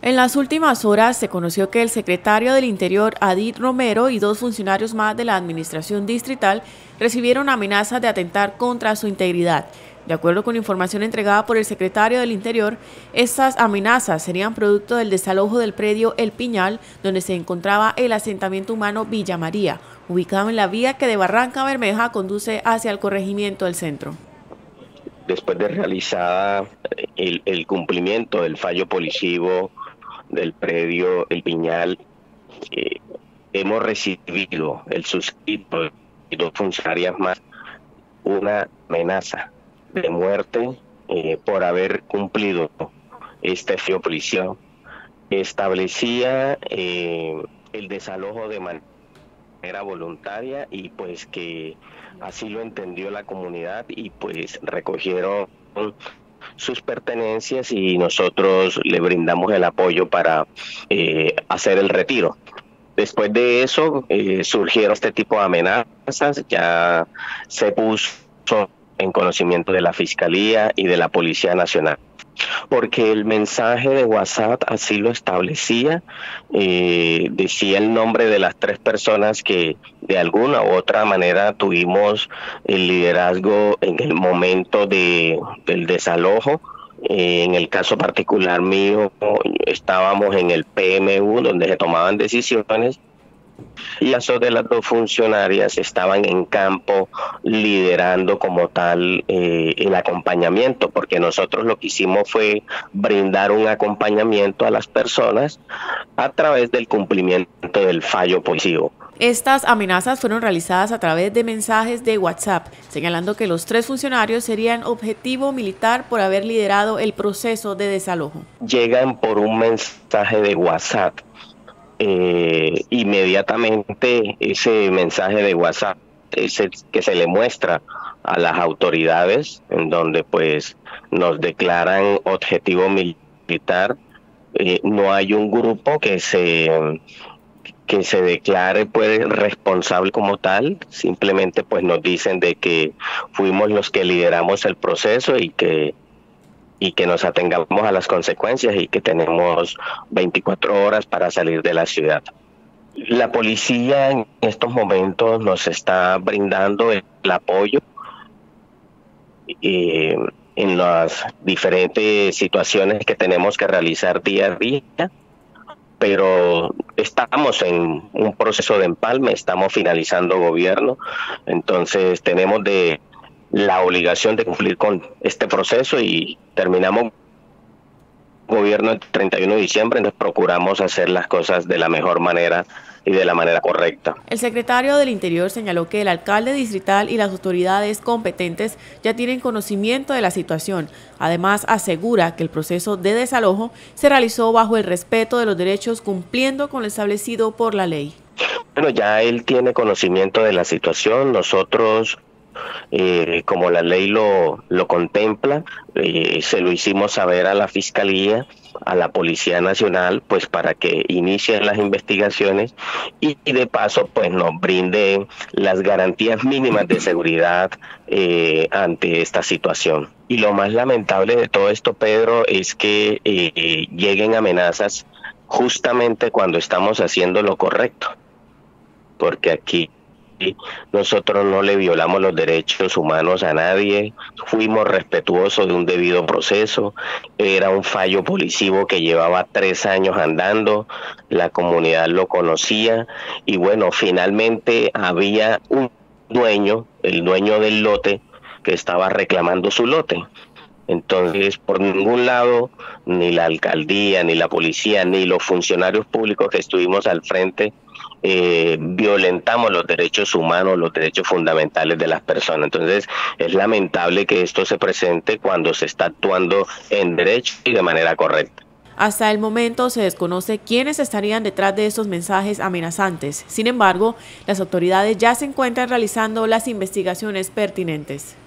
En las últimas horas se conoció que el secretario del Interior, Adit Romero, y dos funcionarios más de la administración distrital recibieron amenazas de atentar contra su integridad. De acuerdo con información entregada por el secretario del Interior, estas amenazas serían producto del desalojo del predio El Piñal, donde se encontraba el asentamiento humano Villa María, ubicado en la vía que de Barranca Bermeja conduce hacia el corregimiento del centro. Después de realizada el cumplimiento del fallo policivo del predio El Piñal, hemos recibido el suscrito y dos funcionarias más una amenaza de muerte por haber cumplido este fallo policial. Establecía el desalojo de manera voluntaria y pues que así lo entendió la comunidad y pues recogieron sus pertenencias y nosotros le brindamos el apoyo para hacer el retiro. Después de eso surgieron este tipo de amenazas, ya se puso en conocimiento de la Fiscalía y de la Policía Nacional, porque el mensaje de WhatsApp así lo establecía, decía el nombre de las tres personas que de alguna u otra manera tuvimos el liderazgo en el momento del desalojo. En el caso particular mío, estábamos en el PMU donde se tomaban decisiones y las de las dos funcionarias estaban en campo liderando como tal el acompañamiento, porque nosotros lo que hicimos fue brindar un acompañamiento a las personas a través del cumplimiento del fallo policivo. Estas amenazas fueron realizadas a través de mensajes de WhatsApp, señalando que los tres funcionarios serían objetivo militar por haber liderado el proceso de desalojo. Llegan por un mensaje de WhatsApp. Inmediatamente ese mensaje de WhatsApp es el que se le muestra a las autoridades, en donde pues nos declaran objetivo militar. No hay un grupo que se declare pues responsable como tal, simplemente pues nos dicen de que fuimos los que lideramos el proceso y que nos atengamos a las consecuencias y que tenemos 24 horas para salir de la ciudad. La policía en estos momentos nos está brindando el apoyo en las diferentes situaciones que tenemos que realizar día a día, pero estamos en un proceso de empalme, estamos finalizando gobierno, entonces tenemos la obligación de cumplir con este proceso y terminamos gobierno el 31 de diciembre, entonces procuramos hacer las cosas de la mejor manera y de la manera correcta. El secretario del Interior señaló que el alcalde distrital y las autoridades competentes ya tienen conocimiento de la situación. Además, asegura que el proceso de desalojo se realizó bajo el respeto de los derechos, cumpliendo con lo establecido por la ley. Bueno, ya él tiene conocimiento de la situación. Nosotros, como la ley lo contempla, se lo hicimos saber a la Fiscalía, a la Policía Nacional, pues para que inicien las investigaciones y de paso pues nos brinden las garantías mínimas de seguridad ante esta situación. Y lo más lamentable de todo esto, Pedro, es que lleguen amenazas justamente cuando estamos haciendo lo correcto, porque aquí nosotros no le violamos los derechos humanos a nadie, fuimos respetuosos de un debido proceso, era un fallo policivo que llevaba 3 años andando, la comunidad lo conocía y bueno, finalmente había un dueño, el dueño del lote, que estaba reclamando su lote. Entonces, por ningún lado, ni la alcaldía, ni la policía, ni los funcionarios públicos que estuvimos al frente, violentamos los derechos humanos, los derechos fundamentales de las personas. Entonces, es lamentable que esto se presente cuando se está actuando en derecho y de manera correcta. Hasta el momento se desconoce quiénes estarían detrás de estos mensajes amenazantes. Sin embargo, las autoridades ya se encuentran realizando las investigaciones pertinentes.